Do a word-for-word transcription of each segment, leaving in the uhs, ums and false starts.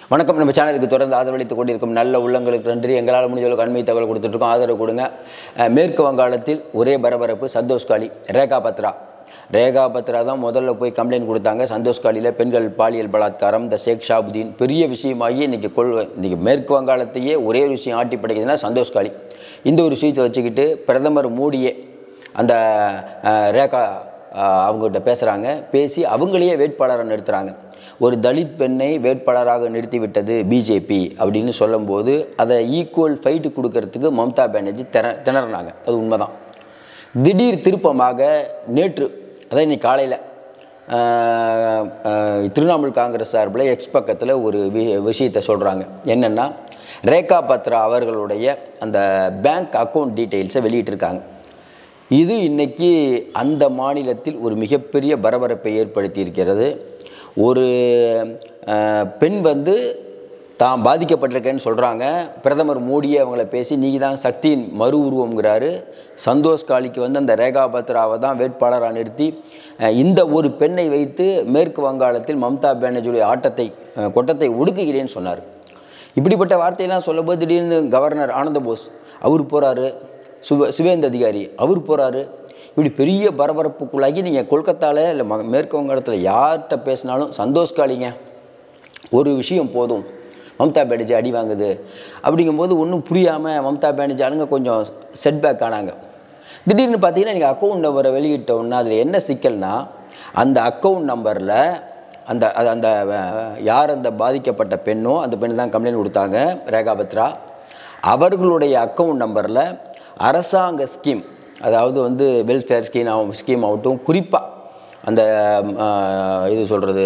வணக்கம். நம்ம சேனலுக்கு தொடர்ந்து ஆதரவளித்துக் கொண்டிருக்கும் நல்ல உள்ளங்களுக்கு நன்றி. எங்களால் முடிஞ்ச அளவுக்கு அண்மை தகவல் கொடுத்துட்ருக்கோம், ஆதரவு கொடுங்க. மேற்கு வங்காளத்தில் ஒரே பரபரப்பு. சந்தோஷ் காலி, ரேகா பத்ரா. ரேகா பத்ரா தான் முதல்ல போய் கம்ப்ளைண்ட் கொடுத்தாங்க. சந்தோஷ் காலியில் பெண்கள் பாலியல் பலாத்காரம், இந்த ஷேக் ஷாபுதீன் பெரிய விஷயமாகி இன்றைக்கி கொள் இன்றைக்கி மேற்கு வங்காளத்தையே ஒரே ஒரு விஷயம் ஆட்டி படைக்குதுன்னா சந்தோஷ் காலி. இந்த ஒரு விஷயத்தை வச்சுக்கிட்டு பிரதமர் மோடியே அந்த ரேகா அவங்ககிட்ட பேசுகிறாங்க. பேசி அவங்களையே வேட்பாளராக நிறுத்துகிறாங்க. ஒரு தலித் பெண்ணை வேட்பாளராக நிறுத்திவிட்டது பிஜேபி அப்படின்னு சொல்லும்போது அதை ஈக்குவல் ஃபைட்டு கொடுக்கறதுக்கு மம்தா பானர்ஜி திற திணறினாங்க. அது உண்மைதான். திடீர் திருப்பமாக நேற்று, அதான் இன்னைக்கு காலையில் திரிணாமுல் காங்கிரஸ் சார்பில் எக்ஸ் பக்கத்தில் ஒரு வி விஷயத்தை சொல்கிறாங்க. என்னென்னா, ரேகா பத்ரா அவர்களுடைய அந்த பேங்க் அக்கௌண்ட் டீட்டெயில்ஸை வெளியிட்டிருக்காங்க. இது இன்றைக்கி அந்த மாநிலத்தில் ஒரு மிகப்பெரிய பரபரப்பை ஏற்படுத்தி இருக்கிறது. ஒரு பெண் வந்து தான் பாதிக்கப்பட்டிருக்கேன்னு சொல்கிறாங்க. பிரதமர் மோடியே அவங்கள பேசி நீங்கள் தான் சக்தியின் மறு உருவம்ங்கிறாரு. சந்தோஷ் காலிக்கு வந்து அந்த ரேகா பத்ராவை தான் வேட்பாளராக நிறுத்தி இந்த ஒரு பெண்ணை வைத்து மேற்கு வங்காளத்தில் மம்தா பானர்ஜியுடைய ஆட்டத்தை கொட்டத்தை ஒடுக்குகிறேன்னு சொன்னார். இப்படிப்பட்ட வார்த்தையெல்லாம் சொல்லும்போது திடீர்னு கவர்னர் ஆனந்த போஸ் அவர் போகிறாரு, சுவ சுவேந்த அதிகாரி அவர் போகிறாரு. இப்படி பெரிய பரபரப்புக்குள்ளாகி நீங்கள் கொல்கத்தாவில் இல்லை ம மேற்கு வங்காளத்தில் யார்கிட்ட பேசினாலும் சந்தோஷ் காலிங்க ஒரு விஷயம் போதும், மம்தா பானர்ஜி அடி வாங்குது அப்படிங்கும்போது ஒன்றும் புரியாமல் மம்தா பானர்ஜி ஆளுங்க கொஞ்சம் செட்பேக் ஆனாங்க. திடீர்னு பார்த்தீங்கன்னா நீங்கள் அக்கௌண்ட் நம்பரை வெளியிட்டோன்னா அதில் என்ன சிக்கல்னா, அந்த அக்கௌண்ட் நம்பரில் அந்த அந்த யார் அந்த பாதிக்கப்பட்ட பெண்ணோ அந்த பெண்ணு தான் கம்ப்ளைண்ட் கொடுத்தாங்க, ரேகா பத்ரா. அவர்களுடைய அக்கௌண்ட் நம்பரில் அரசாங்க ஸ்கீம், அதாவது வந்து வெல்ஃபேர் ஸ்கீம் ஸ்கீம் ஆகட்டும், குறிப்பாக அந்த இது சொல்கிறது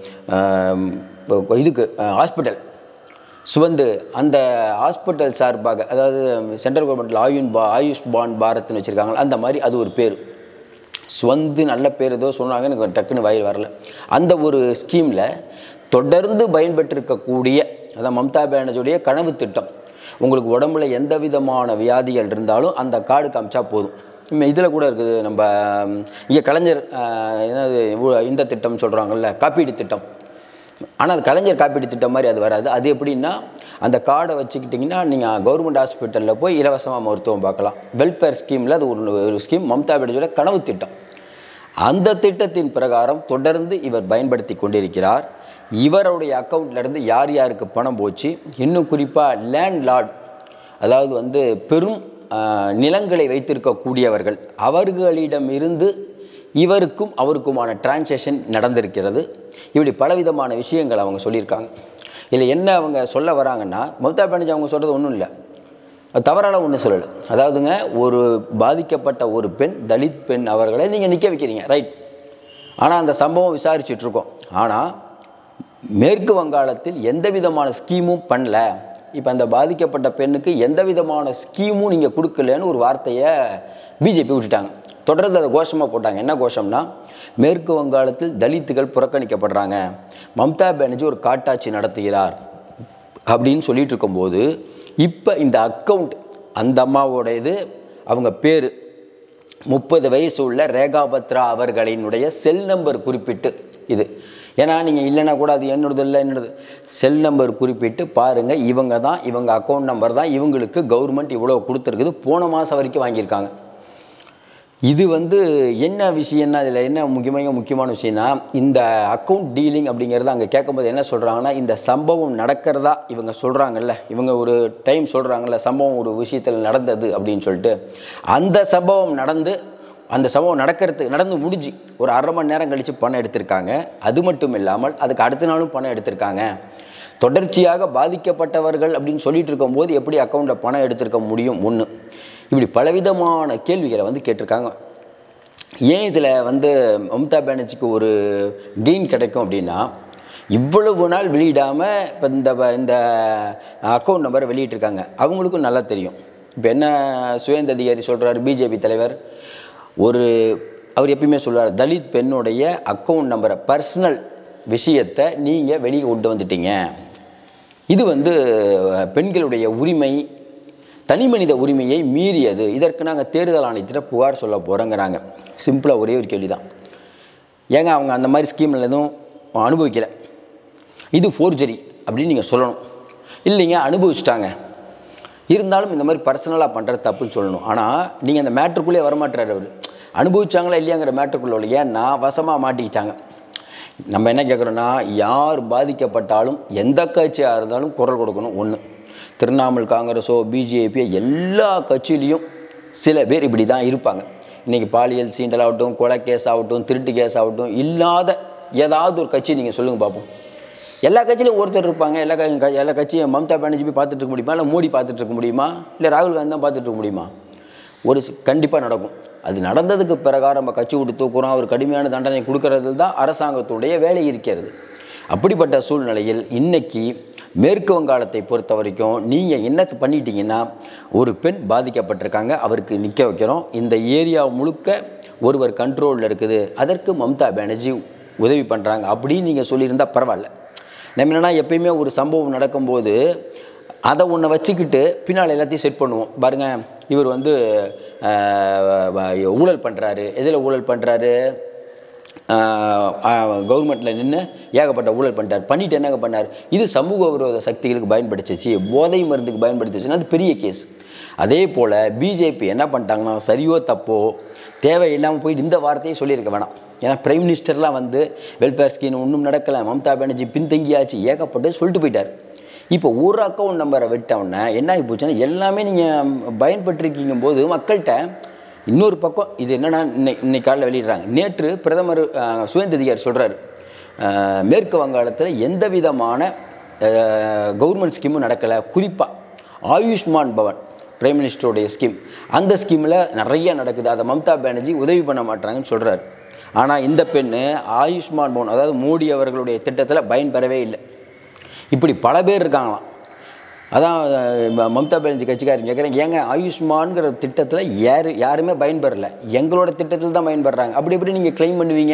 இதுக்கு ஹாஸ்பிட்டல் சுவந்து அந்த ஹாஸ்பிட்டல் சார்பாக, அதாவது சென்ட்ரல் கவர்மெண்ட்டில் ஆயுன் பா ஆயுஷ் பான் பாரத்னு வச்சுருக்காங்களா, அந்த மாதிரி அது ஒரு பேர் சுவந்து நல்ல பேர் ஏதோ சொன்னாங்க, எனக்கு டக்குன்னு வாயில் வரல. அந்த ஒரு ஸ்கீமில் தொடர்ந்து பயன்பெற்றிருக்கக்கூடிய அதான் மம்தா பானர்ஜியுடைய கனவு திட்டம். உங்களுக்கு உடம்புல எந்த விதமான வியாதிகள் இருந்தாலும் அந்த கார்டு காமிச்சா போதும். இதில் கூட இருக்குது, நம்ம இங்கே கலைஞர் என்னது இந்த திட்டம் சொல்கிறாங்கல்ல, காப்பீடு திட்டம். ஆனால் அது கலைஞர் காப்பீடு திட்டம் மாதிரி அது வராது. அது எப்படின்னா, அந்த கார்டை வச்சுக்கிட்டிங்கன்னா நீங்கள் கவர்மெண்ட் ஹாஸ்பிட்டலில் போய் இலவசமாக மருத்துவம் பார்க்கலாம். வெல்ஃபேர் ஸ்கீமில் அது ஒரு ஒரு ஸ்கீம், மம்தா பானர்ஜியோட கனவு திட்டம். அந்த திட்டத்தின் பிரகாரம் தொடர்ந்து இவர் பயன்படுத்தி கொண்டிருக்கிறார். இவருடைய அக்கௌண்ட்லேருந்து யார் யாருக்கு பணம் போச்சு, இன்னும் குறிப்பாக லேண்ட் லார்ட், அதாவது வந்து பெரும் நிலங்களை வைத்திருக்கக்கூடியவர்கள், அவர்களிடமிருந்து இவருக்கும் அவருக்குமான டிரான்சாக்ஷன் நடந்திருக்கிறது. இப்படி பலவிதமான விஷயங்கள் அவங்க சொல்லியிருக்காங்க. இல்லை என்ன அவங்க சொல்ல வராங்கன்னா, மம்தா பானர்ஜி அவங்க சொல்கிறது ஒன்றும் இல்லை, தவறான ஒன்றும் சொல்லலை. அதாவதுங்க, ஒரு பாதிக்கப்பட்ட ஒரு பெண், தலித் பெண், அவர்களை நீங்கள் நிற்க வைக்கிறீங்க, ரைட். ஆனால் அந்த சம்பவம் விசாரிச்சுட்ருக்கோம். ஆனால் மேற்கு வங்காளத்தில் எந்த விதமான ஸ்கீமும் பண்ணல. இப்போ அந்த பாதிக்கப்பட்ட பெண்ணுக்கு எந்த விதமான ஸ்கீமும் நீங்கள் கொடுக்கலன்னு ஒரு வார்த்தையை பிஜேபி விட்டுட்டாங்க. தொடர்ந்து அதை கோஷமாக போட்டாங்க. என்ன கோஷம்னா, மேற்கு வங்காளத்தில் தலித்துகள் புறக்கணிக்கப்படுறாங்க, மம்தா பானர்ஜி ஒரு காட்டாட்சி நடத்துகிறார் அப்படின்னு சொல்லிட்டு இருக்கும்போது, இப்போ இந்த அக்கௌண்ட் அந்த அம்மாவோட இது அவங்க பேர் முப்பது வயசு உள்ள ரேகா பத்ரா அவர்களினுடைய செல் நம்பர் குறிப்பிட்டு இது, ஏன்னா நீங்கள் இல்லைன்னா கூட அது என்னோடது இல்லை என்னோடது செல் நம்பர் குறிப்பிட்டு பாருங்கள், இவங்க தான், இவங்க அக்கௌண்ட் நம்பர் தான், இவங்களுக்கு கவர்மெண்ட் இவ்வளோ கொடுத்துருக்குது, போன மாதம் வரைக்கும் வாங்கியிருக்காங்க. இது வந்து என்ன விஷயம்னா, இதில் என்ன முக்கியமாக முக்கியமான விஷயம்னா, இந்த அக்கௌண்ட் டீலிங் அப்படிங்கிறது அங்கே கேட்கும்போது என்ன சொல்கிறாங்கன்னா, இந்த சம்பவம் நடக்கிறதா இவங்க சொல்கிறாங்கல்ல, இவங்க ஒரு டைம் சொல்கிறாங்கல்ல, சம்பவம் ஒரு விஷயத்தில் நடந்தது அப்படின்னு சொல்லிட்டு, அந்த சம்பவம் நடந்து அந்த சம்பவம் நடக்கிறதுக்கு நடந்து முடிஞ்சு ஒரு அரை மணி நேரம் கழித்து பணம் எடுத்திருக்காங்க. அது மட்டும் இல்லாமல் அதுக்கு அடுத்த நாளும் பணம் எடுத்திருக்காங்க. தொடர்ச்சியாக பாதிக்கப்பட்டவர்கள் அப்படின்னு சொல்லிட்டு இருக்கும்போது எப்படி அக்கௌண்ட்டில் பணம் எடுத்திருக்க முடியும்? ஒன்று, இப்படி பலவிதமான கேள்விகளை வந்து கேட்டிருக்காங்க. ஏன் இதில் வந்து மம்தா பானர்ஜிக்கு ஒரு கெயின் கிடைக்கும் அப்படின்னா, இவ்வளவு நாள் வெளியிடாமல் இப்போ இந்த இந்த அக்கௌண்ட் நம்பரை வெளியிட்டிருக்காங்க. அவங்களுக்கும் நல்லா தெரியும். இப்போ என்ன சுவேந்த அதிகாரி சொல்கிறார், பிஜேபி தலைவர், ஒரு அவர் எப்பயுமே சொல்வார், தலித் பெண்ணுடைய அக்கௌண்ட் நம்பரை, பர்சனல் விஷயத்தை நீங்கள் வெளியே கொண்டு வந்துட்டீங்க, இது வந்து பெண்களுடைய உரிமை, தனி மனித உரிமையை மீறியது, இதற்கு நாங்கள் தேர்தல் ஆணையத்திட்ட புகார் சொல்ல போகிறோங்கிறாங்க. சிம்பிளாக ஒரே ஒரு கேள்வி தான், ஏங்க அவங்க அந்த மாதிரி ஸ்கீமில் எதுவும் அனுபவிக்கலை, இது ஃபோர்ஜரி அப்படின்னு நீங்கள் சொல்லணும். இல்லைங்க அனுபவிச்சிட்டாங்க, இருந்தாலும் இந்த மாதிரி பர்சனலாக பண்ணுறது தப்புன்னு சொல்லணும். ஆனால் நீங்கள் அந்த மேட்ருக்குள்ளே வரமாட்டார் அவர். அனுபவிச்சாங்களா இல்லையாங்கிற மேட்ருக்குள்ள ஏன்னா வசமாக மாட்டிக்கிட்டாங்க. நம்ம என்ன கேட்குறோன்னா, யார் பாதிக்கப்பட்டாலும் எந்த கட்சியாக இருந்தாலும் குரல் கொடுக்கணும். ஒன்று, திரிணாமுல் காங்கிரஸோ பிஜேபியோ எல்லா கட்சியிலையும் சில பேர் இப்படி தான் இருப்பாங்க. இன்றைக்கி பாலியல் சீண்டல் ஆகட்டும், கொலை கேஸ் ஆகட்டும், திருட்டு கேஸ் ஆகட்டும், இல்லாத ஏதாவது ஒரு கட்சி நீங்கள் சொல்லுங்கள் பார்ப்போம். எல்லா கட்சியிலும் ஒருத்தர் இருப்பாங்க. எல்லா க எல்லா கட்சியும் மம்தா பானர்ஜி போய் பார்த்துட்டு இருக்க முடியுமா, இல்லை மோடி பார்த்துட்டு இருக்க முடியுமா, இல்லை ராகுல் காந்தி தான் பார்த்துட்டு இருக்க முடியுமா? ஒரு கண்டிப்பாக நடக்கும். அது நடந்ததுக்கு பிறகு நம்ம கட்சி விட்டு தூக்குறோம், ஒரு கடுமையான தண்டனை கொடுக்கறது தான் அரசாங்கத்துடைய வேலை இருக்கிறது. அப்படிப்பட்ட சூழ்நிலையில் இன்றைக்கி மேற்கு வங்காளத்தை பொறுத்த வரைக்கும் நீங்கள் என்ன பண்ணிட்டீங்கன்னா, ஒரு பெண் பாதிக்கப்பட்டிருக்காங்க, அவருக்கு நிற்க வைக்கிறோம், இந்த ஏரியா முழுக்க ஒருவர் கண்ட்ரோலில் இருக்குது, அதற்கு மம்தா பானர்ஜி உதவி பண்ணுறாங்க அப்படின்னு நீங்கள் சொல்லியிருந்தால் பரவாயில்ல. நம்ம என்னென்னா எப்பயுமே ஒரு சம்பவம் நடக்கும்போது அதை ஒன்றை வச்சுக்கிட்டு பின்னால் எல்லாத்தையும் செட் பண்ணுவோம். பாருங்கள், இவர் வந்து ஊழல் பண்ணுறாரு. எதில் ஊழல் பண்ணுறாரு? கவர்மெண்ட்டில் நின்று ஏகப்பட்ட ஊழல் பண்ணிட்டார். பண்ணிவிட்டு என்னங்க பண்ணார்? இது சமூக விரோத சக்திகளுக்கு பயன்படுத்திச்சு, போதை மருந்துக்கு பயன்படுத்திச்சுன்னா அது பெரிய கேஸ். அதே போல் பிஜேபி என்ன பண்ணிட்டாங்கன்னா, சரியோ தப்போ தேவையில்லாமல் போயிட்டு இந்த வார்த்தையை சொல்லியிருக்க வேணாம். ஏன்னா பிரைம் மினிஸ்டர்லாம் வந்து வெல்ஃபேர் ஸ்கீம் ஒன்றும் நடக்கலை, மம்தா பானர்ஜி பின்தங்கியாச்சு, ஏகப்பட்டு சொல்லிட்டு போயிட்டார். இப்போ ஒரு அக்கௌண்ட் நம்பரை விட்டவுடனே என்ன ஆகி போச்சுன்னா, எல்லாமே நீங்கள் பயன்பட்டுருக்கீங்கும் போது மக்கள்கிட்ட இன்னொரு பக்கம் இது என்னென்னா, இன்னைக்கு இன்னைக்கு காலையில் வெளியிடுறாங்க. நேற்று பிரதமர் சுவேந்து அதிகாரி சொல்கிறார், மேற்கு வங்காளத்தில் எந்த விதமான கவர்மெண்ட் ஸ்கீமும் நடக்கலை, குறிப்பாக ஆயுஷ்மான் பவன் பிரைம் மினிஸ்டருடைய ஸ்கீம், அந்த ஸ்கீமில் நிறைய நடக்குது, அதை மம்தா பானர்ஜி உதவி பண்ண மாட்டாங்கன்னு சொல்கிறார். ஆனால் இந்த பெண்ணு ஆயுஷ்மான் பவன், அதாவது மோடி அவர்களுடைய திட்டத்தில் பயன்பெறவே இல்லை. இப்படி பல பேர் இருக்காங்களாம். அதான் மம்தா பானர்ஜி கட்சிக்காரங்க கேட்குறேன், ஏங்க ஆயுஷ்மான்கிற திட்டத்தில் யார் யாருமே பயன்பெறலை, எங்களோட திட்டத்தில் தான் பயன்படுறாங்க, அப்படி எப்படி நீங்கள் கிளைம் பண்ணுவீங்க?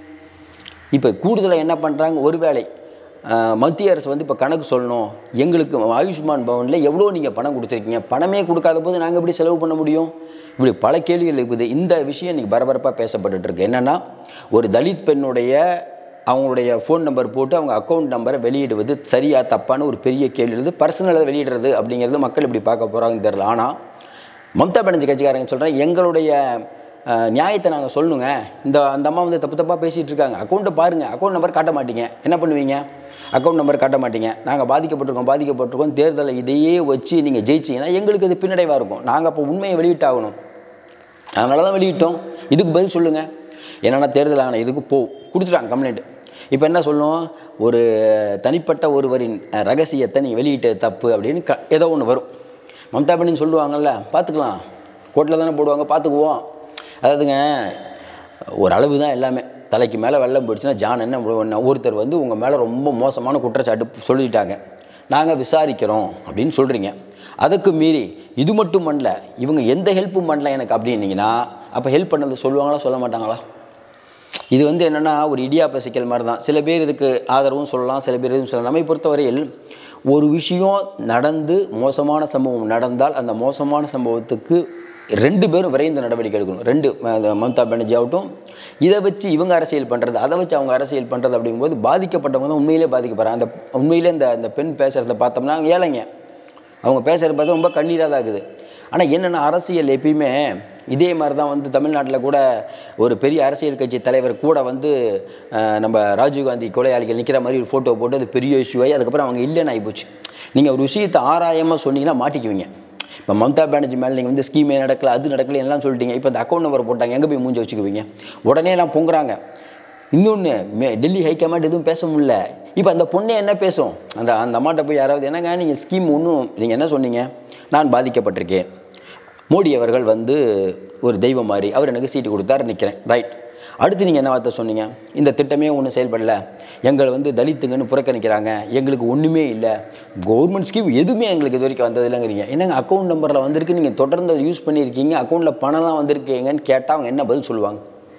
இப்போ கூடுதலாக என்ன பண்ணுறாங்க, ஒருவேளை மத்திய அரசு வந்து இப்போ கணக்கு சொல்லணும், எங்களுக்கு ஆயுஷ்மான் பவனில் எவ்வளோ நீங்கள் பணம் கொடுத்துருக்கீங்க, பணமே கொடுக்காத போது நாங்கள் எப்படி செலவு பண்ண முடியும்? இப்படி பல கேள்விகள் இருக்குது. இந்த விஷயம் இன்றைக்கி பரபரப்பாக பேசப்பட்டுருக்கு. என்னென்னா, ஒரு தலித் பெண்ணுடைய அவங்களுடைய ஃபோன் நம்பர் போட்டு அவங்க அக்கௌண்ட் நம்பரை வெளியிடுவது சரியா தப்பான ஒரு பெரிய கேள்வி இருக்குது. பர்சனலாக வெளியிடுறது அப்படிங்கிறது மக்கள் இப்படி பார்க்க போகிறாங்கன்னு தெரியல. ஆனால் மம்தா பானர்ஜி கட்சிக்காரங்க சொல்கிறேன், எங்களுடைய நியாயத்தை நாங்கள் சொல்லணுங்க, இந்த அந்த அம்மா வந்து தப்பு தப்பாக பேசிகிட்டு இருக்காங்க, அக்கௌண்ட்டை பாருங்கள், அக்கௌண்ட் நம்பர் காட்ட மாட்டீங்க, என்ன பண்ணுவீங்க? அக்கௌண்ட் நம்பர் காட்ட மாட்டீங்க, நாங்கள் பாதிக்கப்பட்டிருக்கோம் பாதிக்கப்பட்டிருக்கோம் தேர்தலை இதையே வச்சு நீங்கள் ஜெயிச்சிங்கன்னா எங்களுக்கு இது பின்னடைவாக இருக்கும், நாங்கள் அப்போ உண்மையை வெளியிட்டாகணும், அதனால தான் வெளியிட்டோம், இதுக்கு பதில் சொல்லுங்கள். என்னென்னா தேர்தல் ஆகணும், இதுக்கு போ கொடுத்துட்டாங்க கம்ப்ளைண்ட். இப்போ என்ன சொல்லணும், ஒரு தனிப்பட்ட ஒருவரின் ரகசியத்தை நீங்கள் வெளியிட்டது தப்பு அப்படின்னு க ஏதோ ஒன்று வரும். மம்தா பானர்ஜி சொல்லுவாங்கள்ல, பார்த்துக்கலாம், கோர்ட்டில் தானே போடுவாங்க, பார்த்துக்குவோம். அதாவதுங்க ஒரு அளவு தான் எல்லாமே. தலைக்கு மேலே வெள்ளம் போயிடுச்சுன்னா ஜான் என்ன ஒன்று, ஒருத்தர் வந்து உங்கள் மேலே ரொம்ப மோசமான குற்றச்சாட்டு சொல்லிட்டாங்க, நாங்கள் விசாரிக்கிறோம் அப்படின்னு சொல்கிறீங்க, அதுக்கு மீறி இது மட்டும் பண்ணல, இவங்க எந்த ஹெல்ப்பும் பண்ணல எனக்கு அப்படின்னீங்கன்னா அப்போ ஹெல்ப் பண்ணது சொல்லுவாங்களா சொல்ல மாட்டாங்களா? இது வந்து என்னென்னா ஒரு இடியாப்ப சிக்கல் மாதிரி தான். சில பேர் இதுக்கு ஆதரவும் சொல்லலாம், சில பேர் எதுவும் சொல்லலாம். நம்மை பொறுத்தவரையில் ஒரு விஷயம் நடந்து மோசமான சம்பவம் நடந்தால் அந்த மோசமான சம்பவத்துக்கு ரெண்டு பேரும் விரைந்து நடவடிக்கை எடுக்கணும். ரெண்டு மம்தா பானர்ஜி ஆகட்டும், இதை வச்சு இவங்க அரசியல் பண்ணுறது, அதை வச்சு அவங்க அரசியல் பண்ணுறது அப்படிங்கும்போது பாதிக்கப்பட்டவங்க தான் உண்மையிலே பாதிக்கப்படுறாங்க. அந்த உண்மையிலே இந்த அந்த பெண் பேசுகிறத பார்த்தோம்னா ஏழைங்க அவங்க பேசுகிறத பார்த்தா ரொம்ப கண்ணீராக தான் இருக்குது. ஆனால் என்னென்னா அரசியல் எப்பயுமே இதே மாதிரி தான். வந்து தமிழ்நாட்டில் கூட ஒரு பெரிய அரசியல் கட்சி தலைவர் கூட வந்து நம்ம ராஜீவ்காந்தி கொலையாளிகள் நிற்கிற மாதிரி ஒரு ஃபோட்டோ போட்டு அது பெரிய இஷ்யூ ஆகி அதுக்கப்புறம் அவங்க இல்லைன்னு ஆகிப்போச்சு. நீங்கள் ஒரு விஷயத்தை ஆராயமாக சொன்னீங்கன்னா மாட்டிக்குவீங்க. இப்போ மம்தா பானர்ஜி மேலே நீங்கள் வந்து ஸ்கீமே நடக்கலை, அது நடக்கலை எல்லாம் சொல்லிட்டீங்க, இப்போ அந்த அக்கௌண்ட் நம்பர் போட்டாங்க, எங்கே போய் மூஞ்சி வச்சுக்குவீங்க? உடனே எல்லாம் பொங்குறாங்க. இன்னொன்று, மே டெல்லி ஹைகமாண்ட் எதுவும் பேச முடியல. இப்போ அந்த பொண்ணே என்ன பேசும்? அந்த அந்த அம்மாட்ட போய் யாராவது என்னங்க நீங்கள் ஸ்கீம் ஒன்றும் நீங்கள் என்ன சொன்னீங்க, நான் பாதிக்கப்பட்டிருக்கேன், மோடி அவர்கள் வந்து ஒரு தெய்வம் மாதிரி அவர் எனக்கு சீட்டு கொடுத்தாரு நிற்கிறேன், ரைட். அடுத்து நீங்கள் என்ன வார்த்தை சொன்னீங்க, இந்த திட்டமே ஒன்றும் செயல்படலை, எங்களை வந்து தலித்துங்கன்னு புறக்கணிக்கிறாங்க, எங்களுக்கு ஒன்றுமே இல்லை, கவர்மெண்ட் ஸ்கீம் எதுவுமே எங்களுக்கு இது வரைக்கும் வந்தது இல்லைங்கிறீங்க. என்னங்க அக்கௌண்ட் நம்பரில் வந்திருக்கு, நீங்கள் தொடர்ந்து அதை யூஸ் பண்ணியிருக்கீங்க, அக்கௌண்ட்டில் பணம்லாம் வந்திருக்கீங்கன்னு கேட்டால் அவங்க என்ன பதில் சொல்லுவாங்க?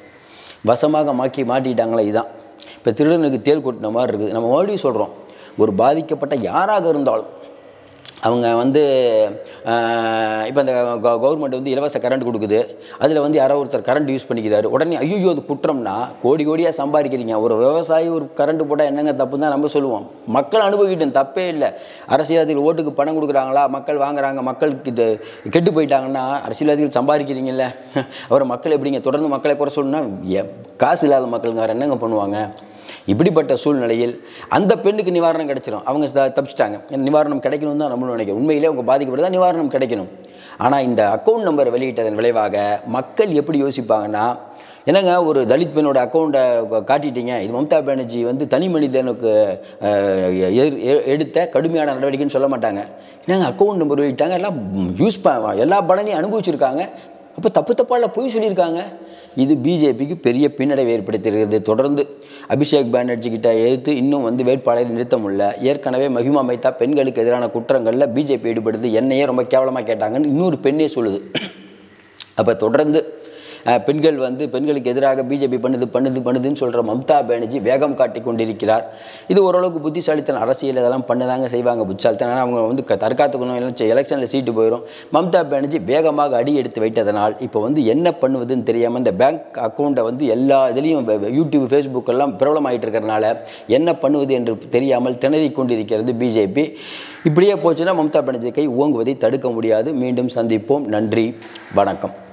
வசமாக மாக்கி மாட்டிட்டாங்களே. இதுதான் இப்போ திருடனுக்கு தேல் கொட்டின மாதிரி இருக்குது. நம்ம மறுபடியும் சொல்கிறோம், ஒரு பாதிக்கப்பட்ட யாராக இருந்தாலும் அவங்க வந்து இப்போ அந்த கவர்மெண்ட் வந்து இலவச கரண்ட் கொடுக்குது, அதில் வந்து யாரோ ஒருத்தர் கரண்ட் யூஸ் பண்ணிக்கிறாரு, உடனே ஐயோ அது குற்றம்னா கோடி கோடியாக சம்பாதிக்கிறீங்க, ஒரு விவசாயி ஒரு கரண்ட் போட்டால் என்னங்க தப்பு தான் நம்ம சொல்லுவோம். மக்கள் அனுபவிக்கிட்டோம், தப்பே இல்லை. அரசியல்வாதிகள் ஓட்டுக்கு பணம் கொடுக்குறாங்களா, மக்கள் வாங்குறாங்க, மக்களுக்கு இது கெட்டு போயிட்டாங்கன்னா அரசியல்வாதிகள் சம்பாதிக்கிறீங்கல்ல, அப்புறம் மக்கள் எப்படிங்க தொடர்ந்து மக்களை குறை சொல்லணும்னா காசு இல்லாத மக்களுங்க வேறு என்னங்க பண்ணுவாங்க? இப்படிப்பட்ட சூழ்நிலையில் அந்த பெண்ணுக்கு நிவாரணம் கிடைச்சிடும், அவங்க தப்பிச்சிட்டாங்க. நிவாரணம் கிடைக்கணும் தான் நம்மளும் நினைக்கிறோம். உண்மையிலே அவங்க பாதிக்கப்படுதா நிவாரணம் கிடைக்கணும். ஆனால் இந்த அக்கௌண்ட் நம்பர் வெளியிட்டதன் விளைவாக மக்கள் எப்படி யோசிப்பாங்கன்னா, என்னங்க ஒரு தலித் பெண்ணோட அக்கௌண்ட்டை காட்டிட்டீங்க, இது மம்தா பானர்ஜி வந்து தனி மனிதனுக்கு எடுத்த கடுமையான நடவடிக்கைன்னு சொல்ல மாட்டாங்க. என்னங்க அக்கௌண்ட் நம்பர் வெளியிட்டாங்க, எல்லாம் யூஸ் ப எல்லா பலனையும் அனுபவிச்சிருக்காங்க, அப்போ தப்பு தப்பால போய் சொல்லியிருக்காங்க. இது பிஜேபிக்கு பெரிய பின்னடைவை ஏற்படுத்தியிருக்கிறது. தொடர்ந்து அபிஷேக் பானர்ஜி கிட்ட எதிர்த்து இன்னும் வந்து வேட்பாளரை நிறுத்த முடியல. ஏற்கனவே மஹிமா மைத்தா பெண்களுக்கு எதிரான குற்றங்களில் பிஜேபி ஈடுபடுது, என்னையே ரொம்ப கேவலமாக கேட்டாங்கன்னு இன்னொரு பெண்ணே சொல்லுது. அப்போ தொடர்ந்து பெண்கள் வந்து பெண்களுக்கு எதிராக பிஜேபி பண்ணுது பண்ணுது பண்ணுதுன்னு சொல்கிற மம்தா பானர்ஜி வேகம் காட்டி கொண்டிருக்கிறார். இது ஓரளவுக்கு புத்திசாலித்தன அரசியல், இதெல்லாம் பண்ணதாங்க செய்வாங்க புத்திசாலித்தனம். ஆனால் அவங்க வந்து தற்காத்துக்கணும், இல்லை எலெக்ஷனில் சீட்டு போயிடும். மம்தா பானர்ஜி வேகமாக அடி எடுத்து வைத்ததனால் இப்போ வந்து என்ன பண்ணுவதுன்னு தெரியாமல் இந்த பேங்க் அக்கௌண்ட்டை வந்து எல்லா இதுலேயும் யூடியூப் ஃபேஸ்புக் எல்லாம் பிரபலமாகிட்டு இருக்கிறதுனால என்ன பண்ணுவது என்று தெரியாமல் திணறி கொண்டிருக்கிறது பிஜேபி. இப்படியே போச்சுன்னா மம்தா பானர்ஜி கை ஓங்குவதை தடுக்க முடியாது. மீண்டும் சந்திப்போம். நன்றி, வணக்கம்.